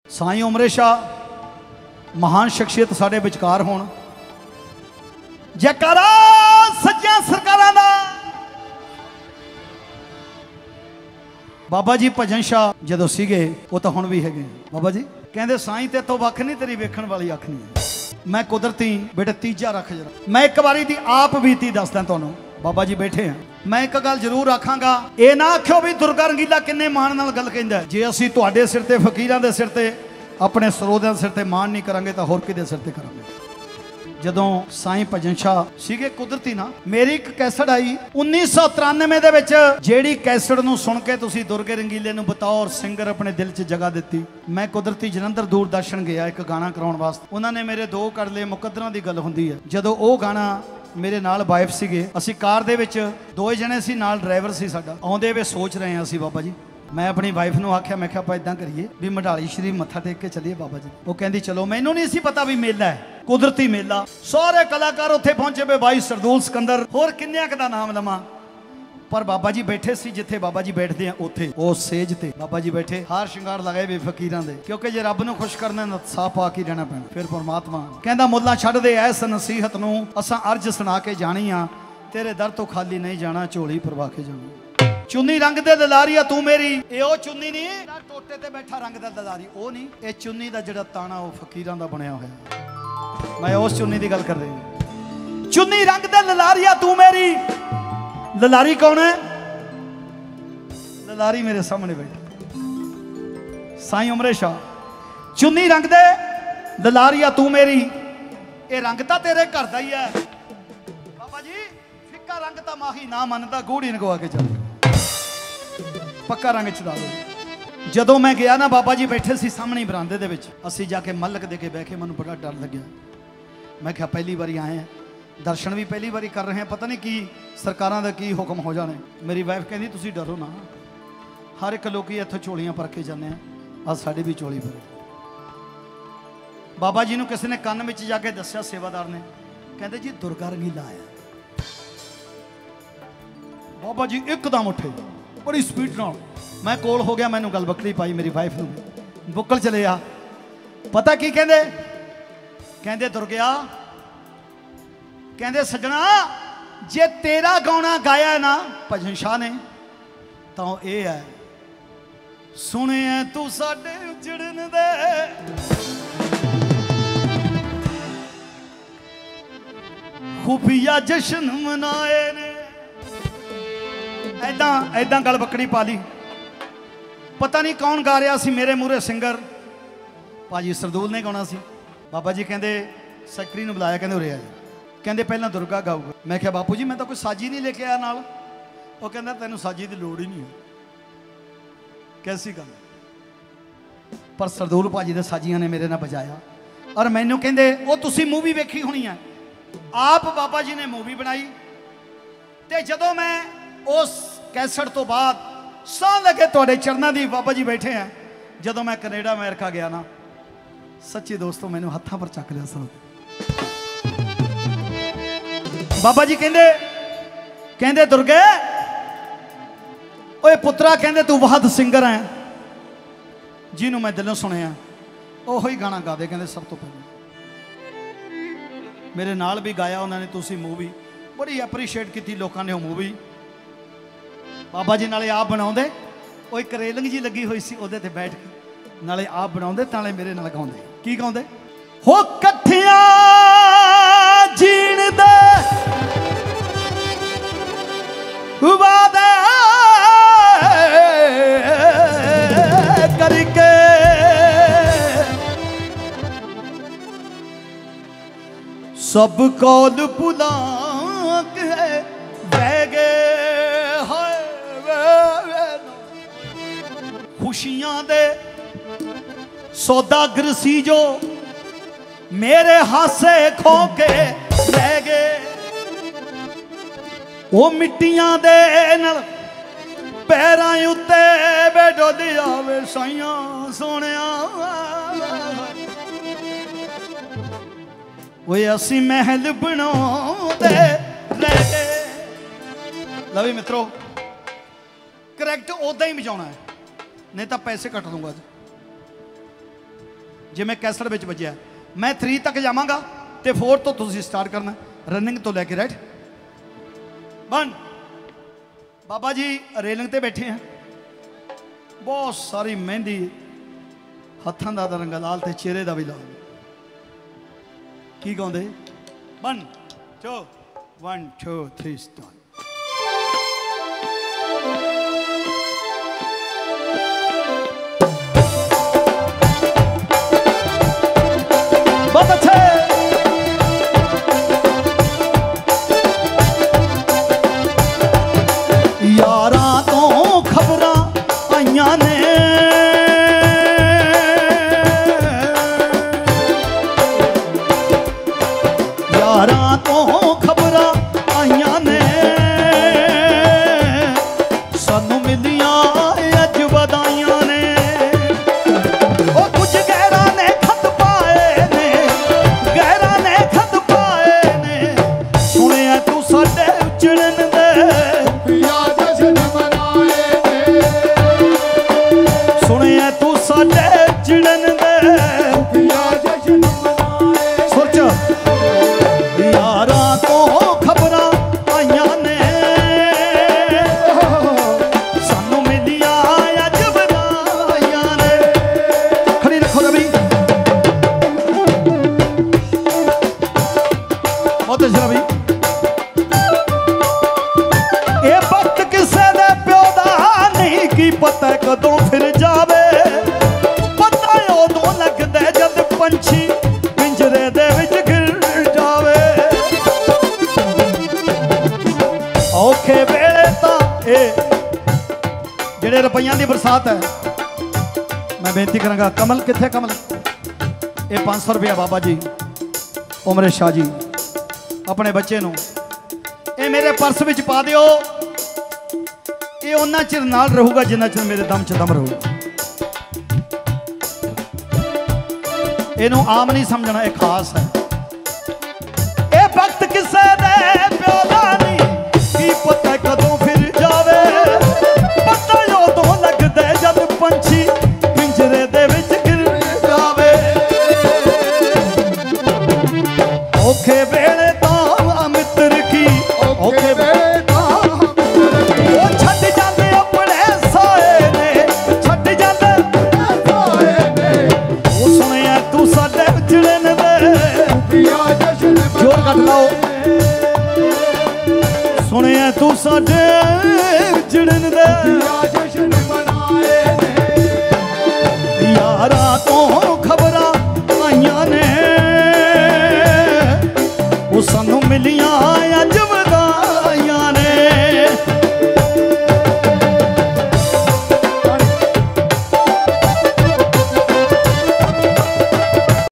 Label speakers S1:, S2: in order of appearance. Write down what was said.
S1: साईं उमरे शाह महान शख्सियत साडे विचकार होण। जयकारा सज्जियां सरकारां दा। बाबा जी भजन शाह जदों सीगे वो तो हुण भी हैगे। बाबा जी कहंदे साईं ते तो वख नहीं, तेरी वेखण वाली अख नहीं। मैं कुदरती बेटे तीजा रख जरा, मैं एक बारी दी आप बीती दसदा तुहानूं। बाबा जी बैठे हैं, मैं एक गल जरूर आखांगा, ये ना आखियो भी दुर्गा रंगीला किन्ने मान नाल गल कहंदा। जे असीं तुहाडे सिर ते फकीरां दे सिर ते अपने सरोदिਆਂ सिर ते मान नहीं करांगे तो होर किहदे सिर ते करांगे। जदों साईं भजन शाह सीगे कुदरती ना, मेरी एक कैसट आई 1993 दे विच, जेड़ी कैसट नूं सुन के तुसीं दुर्गे रंगीले नूं बतौर सिंगर अपने दिल च जगह दित्ती। मैं कुदरती जलंधर दूरदर्शन गया एक गाना कराउण वास्ते, उन्होंने मेरे दो कर लए। मुकद्दरां दी गल हुंदी है। जदों वो गाना मेरे नाल वाइफ सीगे, असीं कार दे विच दो जने सी, नाल ड्राइवर सी साडा। आउंदे वे सोच रहे हैं असीं बाबा जी, मैं अपनी वाइफ नूं आख्या, मैं आख्या आपां इदां करिए भी मढाली शरीफ मत्था टेक के चलीए बाबा जी। वो कहंदी चलो। मैनूं नहीं सी पता भी मेला है, कुदरती मेला। सारे कलाकार उत्थे पहुंचे वे, भाई सरदूल सिकंदर, होर किन्नियां क दा नाम लवां। पर बाबा जी बैठे सी जिथे बाबा जी बैठते हैं, उत्थे वो सेज ते बाबा जी बैठे, हार श्रृंगार लगाए वे फकीरां दे। क्योंकि जे रब नूं खुश करना है साफ पा के रहना पैना। फिर परमात्मा कहंदा मुल्लां छड्ड दे ऐस नसीहत नूं, असां अर्ज सुना के जानी आ, तेरे दर तो खाली नहीं जाना, झोली परवा के जाना। चुन्नी रंग दे दलारिया तू मेरी, ये ओ चुन्नी नहीं टोटे ते बैठा रंग दा दलारी, ओ नहीं, ये चुन्नी दा जिहड़ा ताना वो फकीरां दा बनया होया। मैं उस चुन्नी दी गल कर रही हूं। चुन्नी रंग दे ललारिया तू मेरी। ललारी कौन है? ललारी मेरे सामने बैठी साईं उमरे शाह। चुन्नी रंग दे ललारिया तू मेरी, ये रंग तां तेरे घर दा ही है बाबा जी। फिक्का रंग तां माही ना मनदा, गूढ़ी नगवा के चल, पक्का रंग चला दो। जदों मैं गया ना, बाबा जी बैठे सी सामने बरांदे दे विच, असीं जाके मलक दे के बैठे। मैनूं बड़ा डर लग्या। मैं कहा पहली बारी आए हैं, दर्शन भी पहली बारी कर रहे हैं, पता नहीं की सरकारां दा की हुक्म हो जाने। मेरी वाइफ कहंदी तुसीं डरो ना, हर एक लोग इत्थों झोलियां भर के जाने, अज साडी भी झोली भरे। बाबा जी नूं किसी ने कन्न विच जाके दस्सिया, सेवादार ने, कहंदे जी दुर्गा रंगीला आया। बाबा जी एकदम उठे बड़ी स्पीड नाल, मैं कोल हो गया, मैनूं गल बकरी पाई मेरी वाइफ नूं, बुक्कल चले आ। पता की कहंदे? कहंदे दुर्गया, कहंदे सजना जे तेरा गाना गाया ना भजन शाह ने तो ये है, सुने तू साडे उजड़न दे खुफिया जश्न मनाए ने। ऐदां ऐदां गल बकड़ी पा ली। पता नहीं कौन गा रहा सी मेरे मूहरे, सिंगर भाजी सरदूल ने गाना सी। बाबा जी कहंदे सैकटरी नूं बुलाया, कहंदे उरे आ। कहंदे पहला दुर्गा गाऊगा। मैं क्या बापू जी मैं तो कोई साजी नहीं लेके आया नाल। वो कहंदा तैनूं साजी की लोड़ ही नहीं है। कैसी गल? पर सरदूल भाजी दे साजियां ने मेरे नाल बजाया। और मैनूं कहंदे वो तुसीं मूवी वेखी होनी है। आप बाबा जी ने मूवी बनाई, ते जदों मैं उस कैसट तो बाद सां लगे तुहाडे चरनां दी बाबा जी बैठे हैं। जदों मैं कनेडा अमेरिका गया ना, सच्ची दोस्तों मैनूं हत्थां पर चक लिया सब। बाबा जी कहंदे दुर्गे ओए पुत्रा, कहंदे तू वाहद सिंगर है जिन्हों मैं दिलों सुनिया, ओही गाना गा दे। कहंदे सब तो पहले मेरे नाल भी गाया उन्होंने, तुसी मूवी बड़ी एप्रीशिएट की लोगों ने। वो मूवी बाबा जी नाले आप बनाउंदे, वो एक रेलिंग जी लगी हुई सी, उहदे ते बैठ के नाले आप बनाउंदे नाले मेरे नाल गाउंदे। की गाउंदे? हो कट्ठियां जीण दे वादे करके, सब कौल भुला के बह गए। खुशियां दे सौदागर सी जो मेरे हासे खो के रह गए। वो मिट्टियां दे नल पैरां उत्ते बेडोलिया वे साइयां सोनिया। वो असी महल बनाउंदे रह गए। लवी मित्रों करैक्ट उदा ही बजाना है, नहीं तो पैसे कट दूंगा। जिवें कैसट विच वजिया। मैं 3 तक जावांगा तो 4 तो तुसीं स्टार्ट करना, रनिंग तो लैके राइट 1। बाबा जी रेलिंग ते बैठे हैं, बहुत सारी मेहंदी, हत्थां दा रंग लाल ते चेहरे दा भी लाल। की गाउंदे 1 2 1 2 3 स्टार्ट। बहुत अच्छे। यारां तो खबरां आइयां ने, यारां तो खबरां आइयां ने, सानू मिलियां अज वधाइयां ने। ओ कुछ गैरां ने खत पाए ने, गैरां ने खत पाए ने, सुनिया तू साडे उजड़न दे जश्न मनाए ने, सुनिया तू साडे उजड़न दे जश्न मनाए। सोच यारां तो खबरां आइयां ने, सानू मिलियां अज वधाइयां ने। खड़ी रखो रवि, बहुत अच्छा रवि। ये वक्त किसे दे प्यो दा नहीं, की पता कदों फिर जावे, पता उदों लगदा जद पंछी पिंजरे दे विच गिर जावे। औखे वेले तां ए जेड़े रुपइयां दी बरसात है, मैं बेनती करांगा कमल कित्थे कमल, ये 500 रुपया बाबा जी उमरे शाह जी अपने बच्चे नूं ये मेरे पर्स विच पा दिओ। ये उन्ना चिर नाल रहूगा जिन्ना चिर मेरे दम च दम रहूगा। इनू आम नहीं समझना, ये खास है। ये वक्त किसे दे प्यो दा नहीं, की पता कदों फिर जावे, पता उदों लगदा जद पंछी पिंजरे दे विच गिर जावे। औखे वेले तां मित्र की, औखे वेले तां छड्ड जांदे अपने साए ने, छड्ड जांदे साए ने, ओ सुनिया तू साडे उजड़न दे जोर कट लाओ, सुनिया तू साडे उजड़न दे